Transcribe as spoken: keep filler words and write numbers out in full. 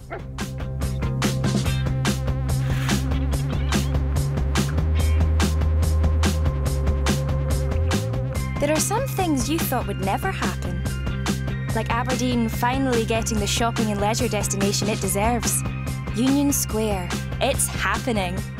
There are some things you thought would never happen. Like Aberdeen finally getting the shopping and leisure destination it deserves. Union Square. It's happening.